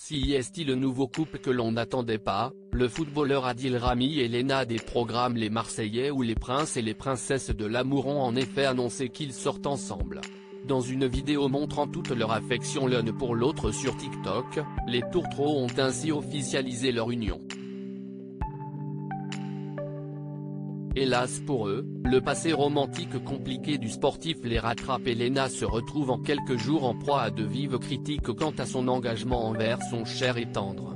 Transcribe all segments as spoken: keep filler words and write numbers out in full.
Si est le nouveau couple que l'on n'attendait pas, le footballeur Adil Rami et Léna des programmes Les Marseillais ou Les Princes et les Princesses de l'amour ont en effet annoncé qu'ils sortent ensemble. Dans une vidéo montrant toute leur affection l'un pour l'autre sur TikTok, les tourtereaux ont ainsi officialisé leur union. Hélas pour eux, le passé romantique compliqué du sportif les rattrape et Léna se retrouve en quelques jours en proie à de vives critiques quant à son engagement envers son cher et tendre.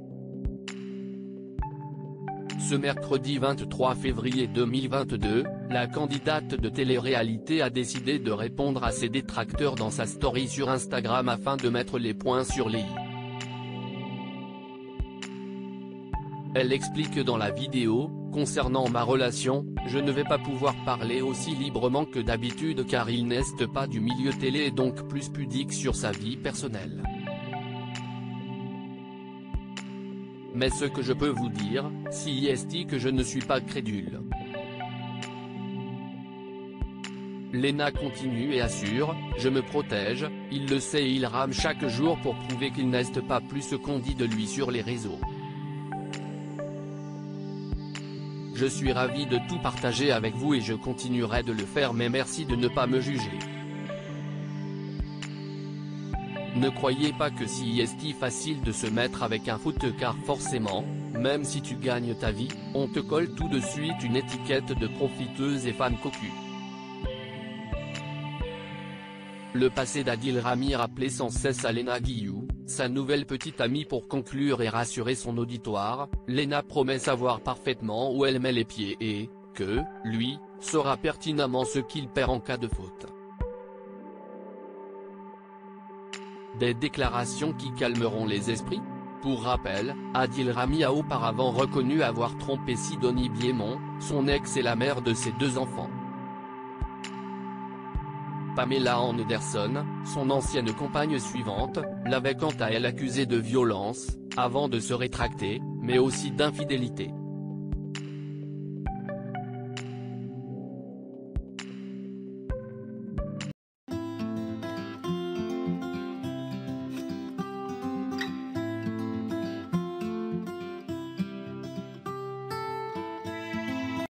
Ce mercredi vingt-trois février deux mille vingt-deux, la candidate de télé-réalité a décidé de répondre à ses détracteurs dans sa story sur Instagram afin de mettre les points sur les i. Elle explique dans la vidéo: concernant ma relation, je ne vais pas pouvoir parler aussi librement que d'habitude car il n'est pas du milieu télé et donc plus pudique sur sa vie personnelle. Mais ce que je peux vous dire, si est que je ne suis pas crédule. Léna continue et assure: je me protège, il le sait et il rame chaque jour pour prouver qu'il n'est pas plus ce qu'on dit de lui sur les réseaux. Je suis ravi de tout partager avec vous et je continuerai de le faire, mais merci de ne pas me juger. Ne croyez pas que si est facile de se mettre avec un foot car forcément, même si tu gagnes ta vie, on te colle tout de suite une étiquette de profiteuse et femme cocu. Le passé d'Adil Rami rappelait sans cesse à Léna Guillou, sa nouvelle petite amie. Pour conclure et rassurer son auditoire, Léna promet savoir parfaitement où elle met les pieds et, que, lui, saura pertinemment ce qu'il perd en cas de faute. Des déclarations qui calmeront les esprits? Pour rappel, Adil Rami a auparavant reconnu avoir trompé Sidonie Biémont, son ex et la mère de ses deux enfants. Pamela Anderson, son ancienne compagne suivante, l'avait quant à elle accusée de violence, avant de se rétracter, mais aussi d'infidélité.